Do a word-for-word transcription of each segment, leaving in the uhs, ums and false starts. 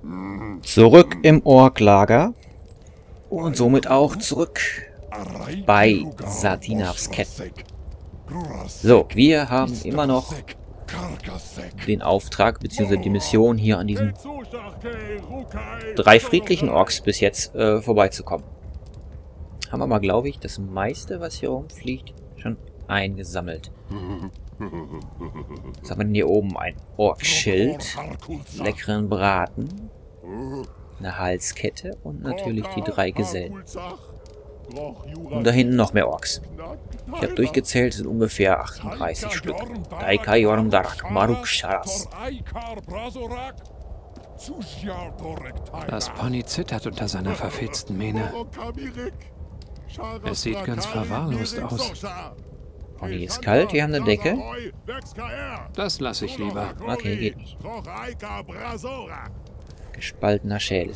Zurück im Orklager. Und somit auch zurück bei Sartinavsket. So, wir haben immer noch den Auftrag bzw. die Mission, hier an diesen drei friedlichen Orks bis jetzt äh, vorbeizukommen. Haben wir aber, glaube ich, das meiste, was hier rumfliegt, schon eingesammelt. Was haben wir denn hier oben? Ein Orkschild, leckeren Braten, eine Halskette und natürlich die drei Gesellen. Und da hinten noch mehr Orks. Ich habe durchgezählt, es sind ungefähr achtunddreißig Stück. Daika Yormdarak, Maruk Sharas. Das Pony zittert unter seiner verfilzten Mähne. Es sieht ganz verwahrlost aus. Pony ist kalt, wir haben eine Decke. Das lasse ich lieber. Okay, geht nicht. Gespaltener Schädel.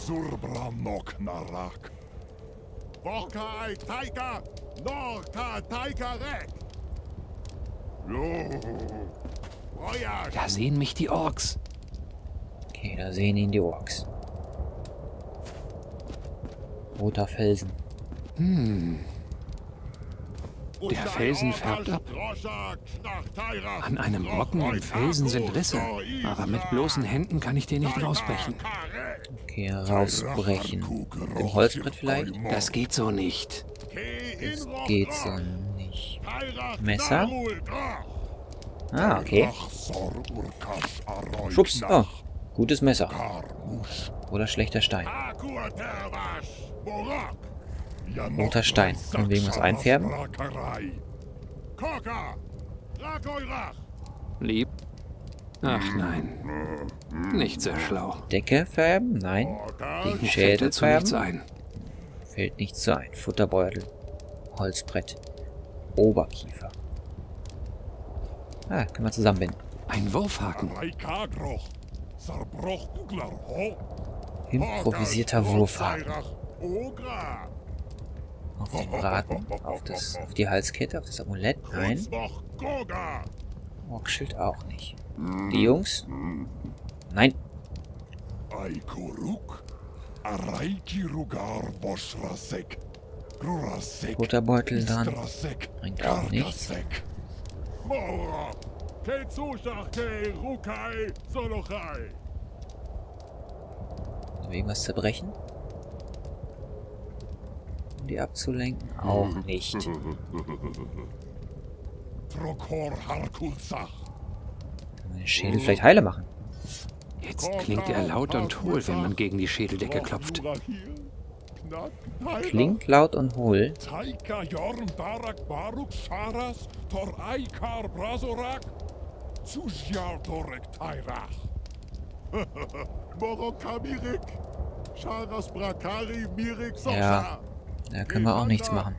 Da sehen mich die Orks. Okay, da sehen ihn die Orks. Roter Felsen. Hm. Der Felsen färbt ab. An einem Brocken im Felsen sind Risse, aber mit bloßen Händen kann ich den nicht rausbrechen. Okay, rausbrechen. Im Holzbrett vielleicht? Das geht so nicht. Das geht so nicht. Messer? Ah, okay. Schubs. Oh, gutes Messer. Oder schlechter Stein. Roter Stein. Können wir irgendwas einfärben? Lieb? Ach nein. Nicht sehr schlau. Decke färben? Nein. Die Mir fällt Schädel dazu nichts färben? ein. Fällt nichts so ein. Futterbeutel. Holzbrett. Oberkiefer. Ah, können wir zusammenbinden. Ein Wurfhaken. Improvisierter Wurfhaken. Auf den Braten, auf, das, auf die Halskette, auf das Amulett? Nein. Orkschild auch nicht. Die Jungs? Nein. Futterbeutel dran. Bringt auch nichts. Irgendwas zerbrechen? Um die abzulenken? Auch nicht. Kann man den Schädel vielleicht heile machen? Jetzt klingt er laut und hohl, wenn man gegen die Schädeldecke klopft. Klingt laut und hohl. Ja, da können wir auch nichts machen.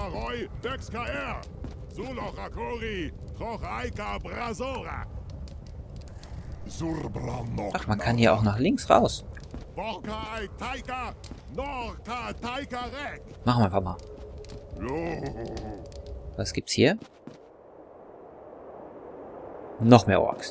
Ach, man kann hier auch nach links raus. Machen wir einfach mal. Was gibt's hier? Noch mehr Orks.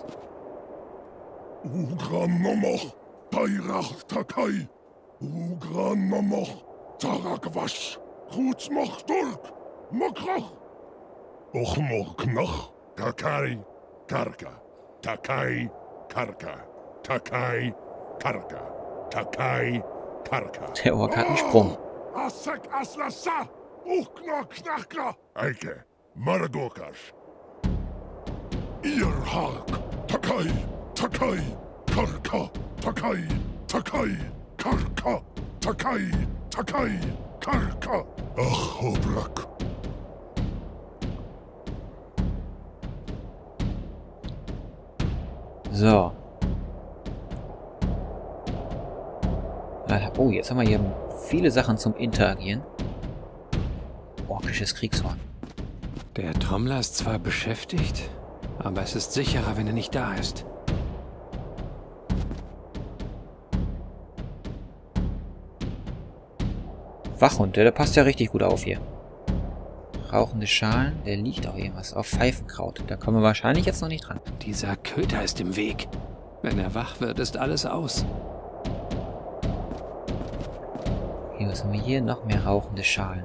Der Ork hat einen Sprung. Ihr Hark, Takai, Takai, Karka, Takai, Takai, Karka, Takai, Takai, Karka. Ach, Hobrak. So. Oh, jetzt haben wir hier viele Sachen zum Interagieren. Orkisches Kriegshorn. Der Trommler ist zwar beschäftigt, aber es ist sicherer, wenn er nicht da ist. Wachhund, der passt ja richtig gut auf hier. Rauchende Schalen, der liegt auch irgendwas auf Pfeifenkraut. Da kommen wir wahrscheinlich jetzt noch nicht dran. Dieser Köter ist im Weg. Wenn er wach wird, ist alles aus. Okay, was haben wir hier? Noch mehr rauchende Schalen.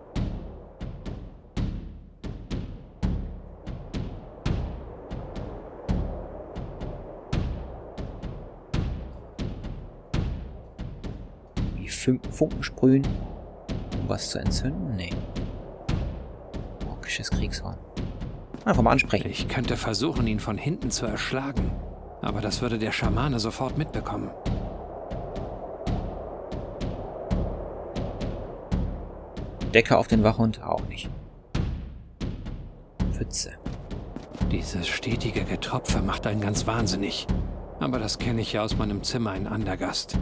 Die Funken sprühen, um was zu entzünden? Nee. Orkisches Kriegshorn. Einfach mal ansprechen. Ich könnte versuchen, ihn von hinten zu erschlagen. Aber das würde der Schamane sofort mitbekommen. Decke auf den Wachhund auch nicht. Pfütze. Dieses stetige Getropfe macht einen ganz wahnsinnig. Aber das kenne ich ja aus meinem Zimmer in Andergast.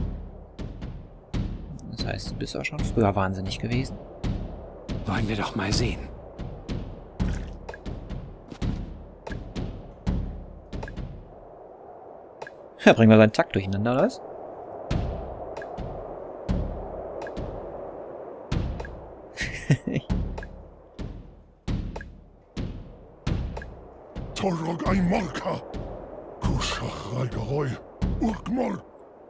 Das heißt, du bist auch schon früher wahnsinnig gewesen. Wollen wir doch mal sehen. Ja, bringen wir seinen Takt durcheinander, oder was? Torog ein Marka. Kuschach Reigeroi. Urkmor.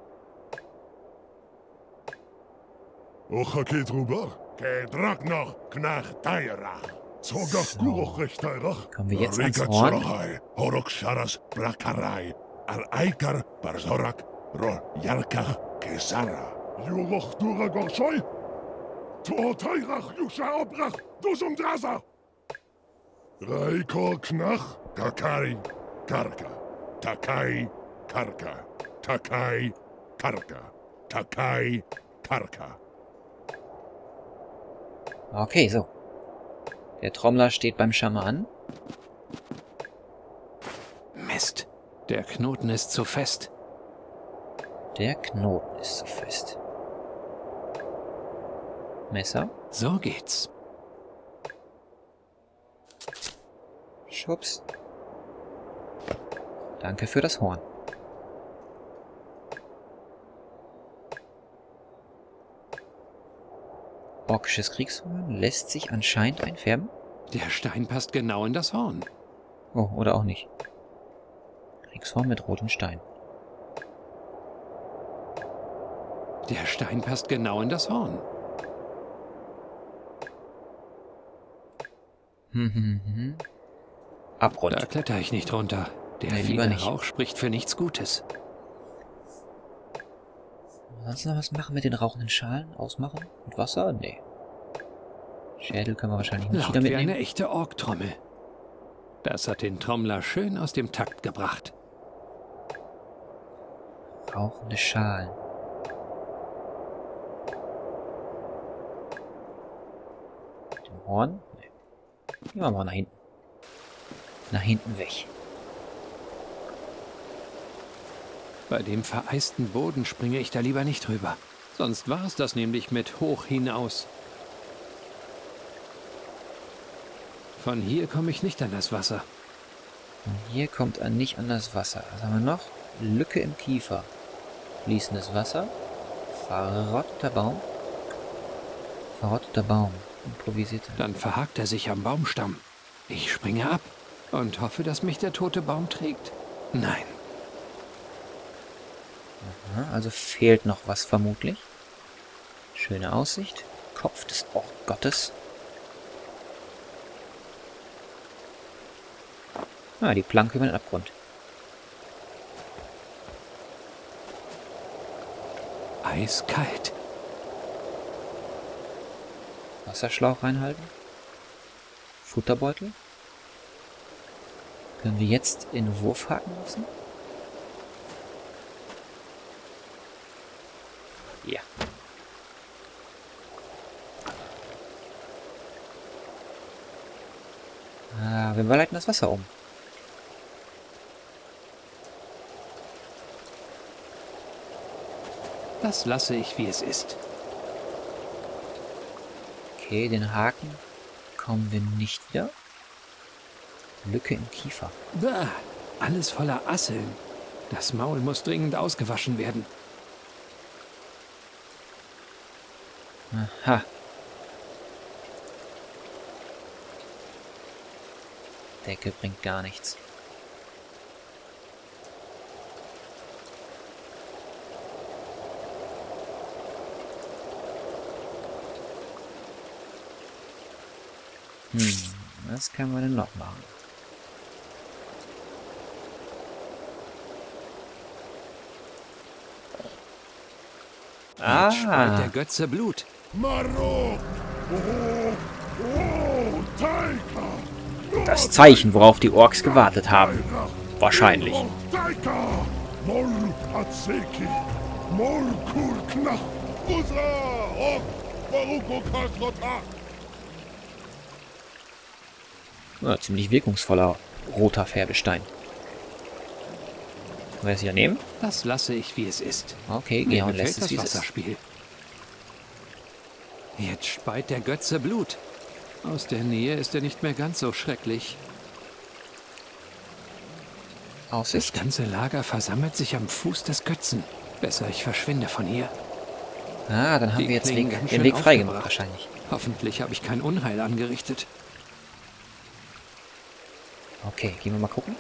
Ocha geht rüber. Kedrak noch Knacht Teirach. Zogach Guroch Rechteirach. Kommen wir jetzt ans Horn? Horok Sharas Brakarai. Al Aikar Barzorak. Ro Yarkach Kesara. Juroch Duragorschoi. Tuo Teirach Yusha Obrach. Dusum Drasa. Raikor Knach. Takai Karka. Takai Karka. Takai Karka. Takai Karka. Okay, so. Der Trommler steht beim Schaman. Mist. Der Knoten ist zu fest. Der Knoten ist zu fest. Messer. So geht's. Schubs. Danke für das Horn. Orkisches Kriegshorn lässt sich anscheinend einfärben. Der Stein passt genau in das Horn. Oh, oder auch nicht. Kriegshorn mit rotem Stein. Der Stein passt genau in das Horn. Hm, hm, hm. Abgrund. Da kletter ich nicht runter. Der Nee, lieber viele nicht. Rauch spricht für nichts Gutes. Sonst noch was machen mit den rauchenden Schalen? Ausmachen? Mit Wasser? Nee. Schädel können wir wahrscheinlich nicht Laut wieder wie mitnehmen. eine echte Orktrommel. Das hat den Trommler schön aus dem Takt gebracht. Rauchende Schalen. Mit dem Horn? Nee. Gehen wir mal nach hinten. Nach hinten weg. Bei dem vereisten Boden springe ich da lieber nicht drüber. Sonst war es das nämlich mit hoch hinaus. Von hier komme ich nicht an das Wasser. Und hier kommt er nicht an das Wasser. Was haben wir noch? Lücke im Kiefer. Fließendes Wasser. Verrotteter Baum. Verrotteter Baum. Improvisierte. Dann verhakt er sich am Baumstamm. Ich springe ab und hoffe, dass mich der tote Baum trägt. Nein. Aha, also fehlt noch was vermutlich. Schöne Aussicht. Kopf des Orkgottes. Ah, die Planke über den Abgrund. Eiskalt. Wasserschlauch reinhalten. Futterbeutel. Können wir jetzt in Wurfhaken nutzen? Ja. Ah, wir leiten das Wasser um. Das lasse ich, wie es ist. Okay, den Haken kommen wir nicht wieder. Lücke im Kiefer. Bah, alles voller Asseln. Das Maul muss dringend ausgewaschen werden. Aha. Decke bringt gar nichts. Hm, was können wir denn noch machen? Jetzt speit der Ah, Götze Blut. Marok! Oh, oh, Taika! das Zeichen, worauf die Orks gewartet haben. Wahrscheinlich. Taika! Mol Atseki! Mol Kurknach! Usa! Ok! Baruko Kasrota! Ja, ziemlich wirkungsvoller roter Färbestein. Wollen wir es hier nehmen? Das lasse ich, wie es ist. Okay, Mir Georg gefällt lässt es, das wie es ist. Wasserspiel. Jetzt speit der Götze Blut. Aus der Nähe ist er nicht mehr ganz so schrecklich. Das Aussicht. ganze Lager versammelt sich am Fuß des Götzen. Besser, ich verschwinde von hier. Ah, dann haben Die wir jetzt klingen Weg, ganz den schön Weg freigemacht aufgebracht. wahrscheinlich. Hoffentlich habe ich kein Unheil angerichtet. Okay, gehen wir mal gucken.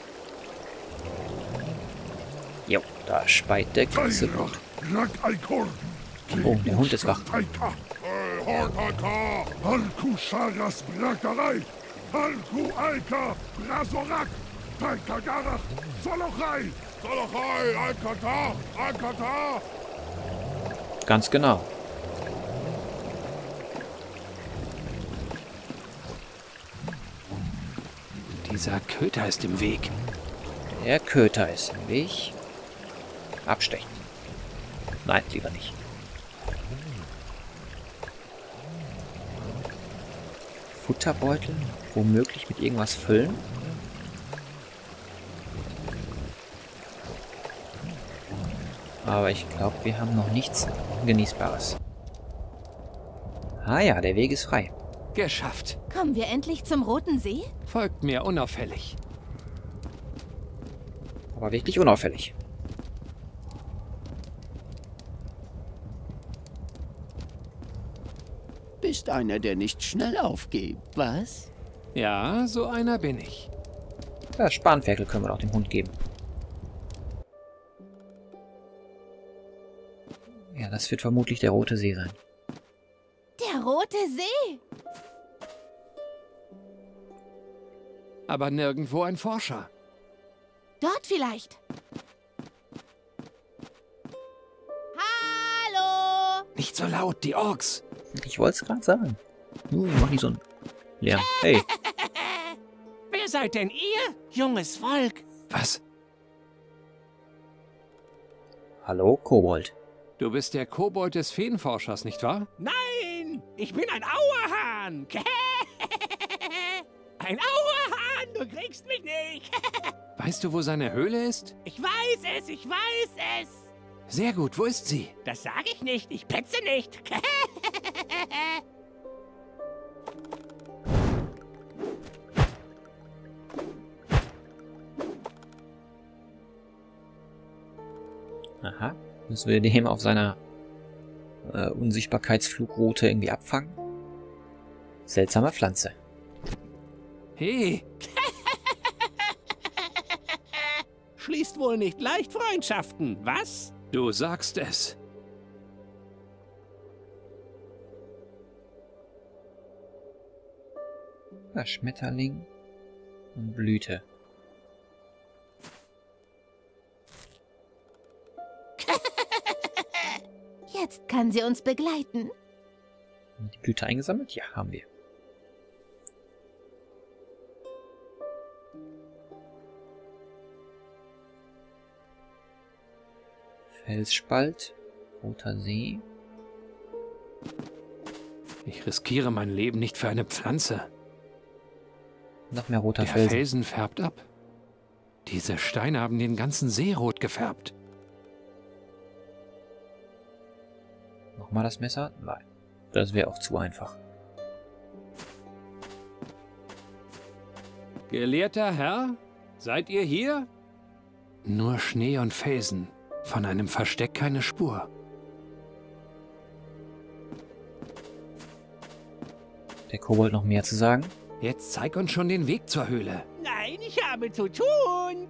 Jo, da speit der Götze Blut. Rak Aikorn! Oh, der Hund ist wach. Taika! Hortaka! Halku Sharas Brakarei! Halku Aika! Brasorak! Taika Garach! Solochai! Solochai! Aikata! Aikata! Ganz genau. Dieser Köter ist im Weg. Der Köter ist im Weg. Abstechen. Nein, lieber nicht. Futterbeutel, womöglich mit irgendwas füllen. Aber ich glaube, wir haben noch nichts Genießbares. Ah ja, der Weg ist frei. Geschafft. Kommen wir endlich zum Roten See? Folgt mir unauffällig. Aber wirklich unauffällig. Bist einer, der nicht schnell aufgibt, was? Ja, so einer bin ich. Das Spanferkel können wir doch dem Hund geben. Ja, das wird vermutlich der Rote See sein. Der Rote See? Aber nirgendwo ein Forscher. Dort vielleicht. Hallo? Nicht so laut, die Orks. Ich wollte es gerade sagen. Uh, mach nicht so einen Lärm. Hey, Wer seid denn ihr, junges Volk? Was? hallo, Kobold. Du bist der Kobold des Feenforschers, nicht wahr? Nein, ich bin ein Auerhahn. Ein Auerhahn, du kriegst mich nicht. Weißt du, wo seine Höhle ist? Ich weiß es, ich weiß es. Sehr gut, wo ist sie? Das sage ich nicht, ich petze nicht. Aha. Müssen wir den auf seiner äh, Unsichtbarkeitsflugroute irgendwie abfangen? Seltsame Pflanze. Hey, Schließt wohl nicht leicht Freundschaften, was? du sagst es. Ja, Schmetterling und Blüte. Jetzt kann sie uns begleiten. Haben wir die Blüte eingesammelt? Ja, haben wir. Felsspalt, Roter See. Ich riskiere mein Leben nicht für eine Pflanze. Noch mehr roter Der Felsen. Felsen färbt ab. Diese Steine haben den ganzen See rot gefärbt. Nochmal das Messer? Nein. Das wäre auch zu einfach. Gelehrter Herr, seid ihr hier? Nur Schnee und Felsen. Von einem Versteck keine Spur. Der Kobold noch mehr zu sagen? Jetzt zeig uns schon den Weg zur Höhle. Nein, ich habe zu tun.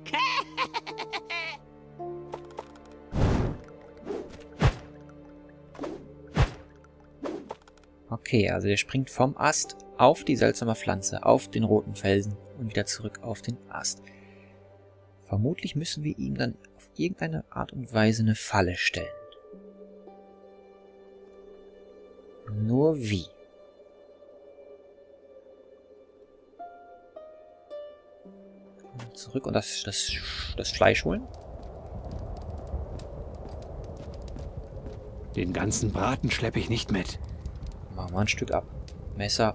Okay, also der springt vom Ast auf die seltsame Pflanze, auf den roten Felsen und wieder zurück auf den Ast. Vermutlich müssen wir ihm dann auf irgendeine Art und Weise eine Falle stellen. Nur wie? Zurück und das, das, das Fleisch holen. Den ganzen Braten schleppe ich nicht mit. Machen wir ein Stück ab. Messer.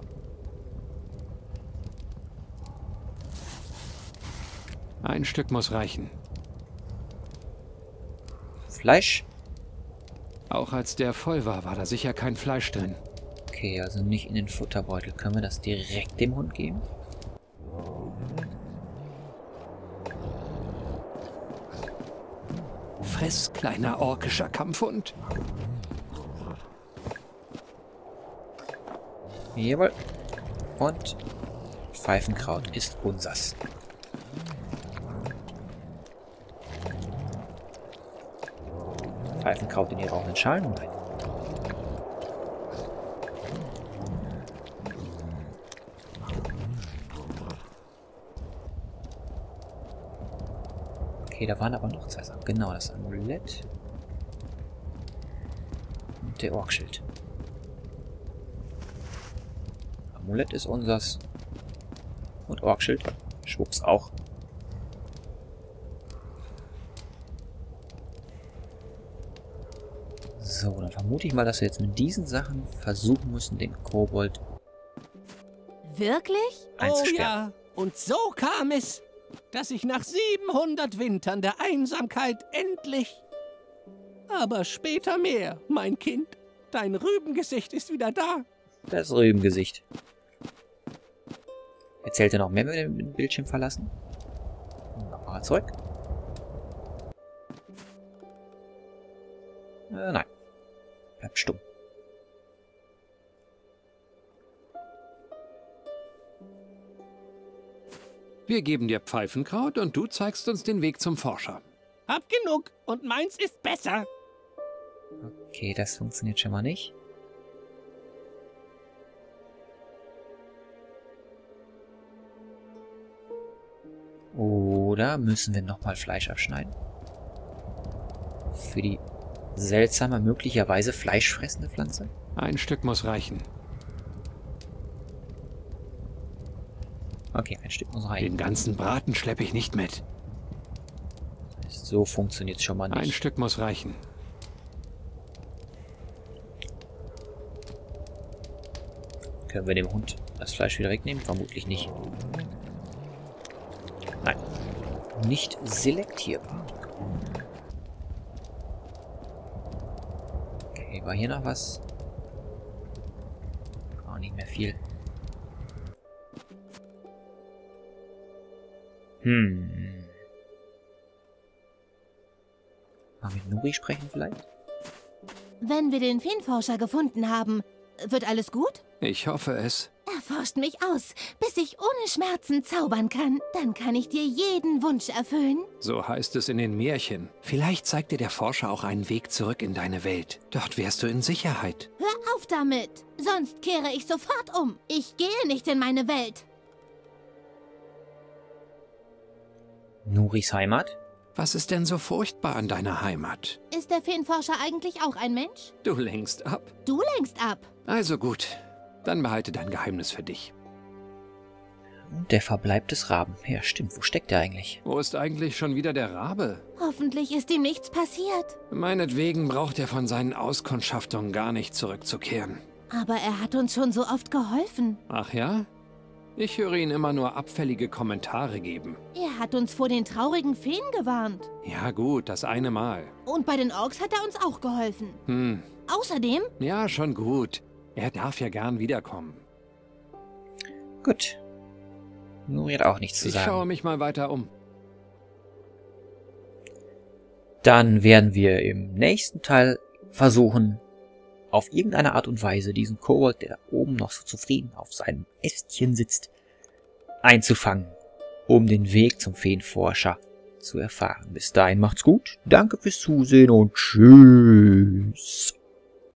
Ein Stück muss reichen. Fleisch. Auch als der voll war, war da sicher kein Fleisch drin. Okay, also nicht in den Futterbeutel. Können wir das direkt dem Hund geben? Friss, kleiner orkischer Kampfhund. Jawohl. Und Pfeifenkraut ist unsers. Pfeifenkraut in die rauchenden Schalen? Nein. Okay, da waren aber noch zwei Sachen. Genau, das Amulett. Und der Orkschild. Amulett ist unsers. Und Orkschild. Schwupps auch. So, dann vermute ich mal, dass wir jetzt mit diesen Sachen versuchen müssen, den Kobold Wirklich? Oh einzusperren. ja, und so kam es, dass ich nach siebenhundert Wintern der Einsamkeit endlich... Aber später mehr, mein Kind. Dein Rübengesicht ist wieder da. Das Rübengesicht. Erzählt er noch mehr, wenn wir den Bildschirm verlassen? Nochmal zurück. Äh, nein. Bleibt stumm. Wir geben dir Pfeifenkraut und du zeigst uns den Weg zum Forscher. Hab genug und meins ist besser. Okay, das funktioniert schon mal nicht. Oder müssen wir nochmal Fleisch abschneiden? Für die seltsame, möglicherweise fleischfressende Pflanze? Ein Stück muss reichen. Okay, ein Stück muss rein. Den ganzen Braten schleppe ich nicht mit. So funktioniert es schon mal nicht. Ein Stück muss reichen. Können wir dem Hund das Fleisch wieder wegnehmen? Vermutlich nicht. Nein. Nicht selektierbar. Okay, war hier noch was? Auch nicht mehr viel. Hm. Mal mit Nuri sprechen vielleicht? Wenn wir den Feenforscher gefunden haben, wird alles gut? Ich hoffe es. Er forscht mich aus, bis ich ohne Schmerzen zaubern kann. Dann kann ich dir jeden Wunsch erfüllen. So heißt es in den Märchen. Vielleicht zeigt dir der Forscher auch einen Weg zurück in deine Welt. Dort wärst du in Sicherheit. Hör auf damit, sonst kehre ich sofort um. Ich gehe nicht in meine Welt. Nuris Heimat? Was ist denn so furchtbar an deiner Heimat? Ist der Feenforscher eigentlich auch ein Mensch? Du lenkst ab. Du lenkst ab. Also gut, dann behalte dein Geheimnis für dich. Der Verbleib des Raben. Ja, stimmt. Wo steckt er eigentlich? Wo ist eigentlich schon wieder der Rabe? Hoffentlich ist ihm nichts passiert. Meinetwegen braucht er von seinen Auskundschaftungen gar nicht zurückzukehren. Aber er hat uns schon so oft geholfen. Ach ja? Ich höre ihn immer nur abfällige Kommentare geben. Er hat uns vor den traurigen Feen gewarnt. Ja gut, das eine Mal. Und bei den Orks hat er uns auch geholfen. Hm, Außerdem... ja, schon gut. Er darf ja gern wiederkommen. Gut. Nuri hat auch nichts zu Ich sagen. schaue mich mal weiter um. Dann werden wir im nächsten Teil versuchen, auf irgendeine Art und Weise diesen Kobold, der da oben noch so zufrieden auf seinem Ästchen sitzt, einzufangen, um den Weg zum Feenforscher zu erfahren. Bis dahin macht's gut, danke fürs Zusehen und tschüss.